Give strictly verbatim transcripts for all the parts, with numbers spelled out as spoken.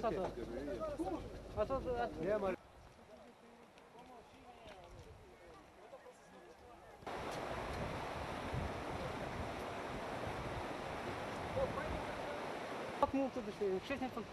Ato, ato. Ato, ato. Muito do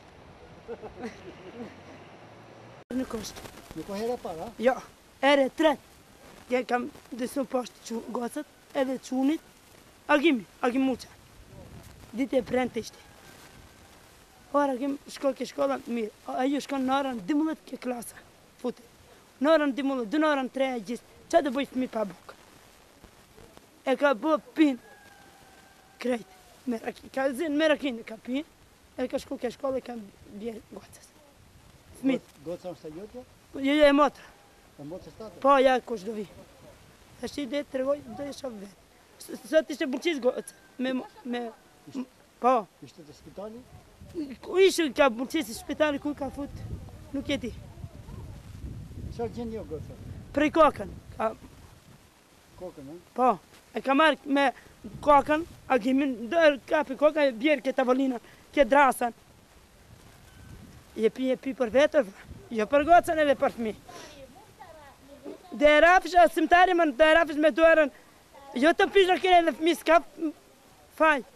Nu kost. Nu ko hera para? Ja, är det rätt? Jag kan det som post gåsat eller tjunit. Agim, agim mucha. Dit är prentist. Har agim skolke skolan mir. Ayo skon naran dimulat ke klasa. Fut. Naran dimulat, du naran trägis. Chada boist mi pabok. Eka bo pin. Kreit. Merakin, kazin merakin kapin. Eka skolke skola kan bie gåsat. Smith. Goțam sta iotja? Je je motra. A moța stată? Pa ja koš dovi. A šti de treboj da je šav vet. Sad ti se bučiz goca. Me me pa. Ești de spitali? Išu ka bučiz spitali kuka fut. Nu keti. Ce gen eu goța? Pre kokan. Ka Cocă, nu? pa. E kamar me kokan, a gimin der kapi koka bier ke tavolina, ke drasan. Je pi je pi për vetër. Jo për gocën edhe për fëmijë. Dhe rafish a simtari më dhe rafish me duarën. Jo të pish në kene dhe fëmijë s'ka faj.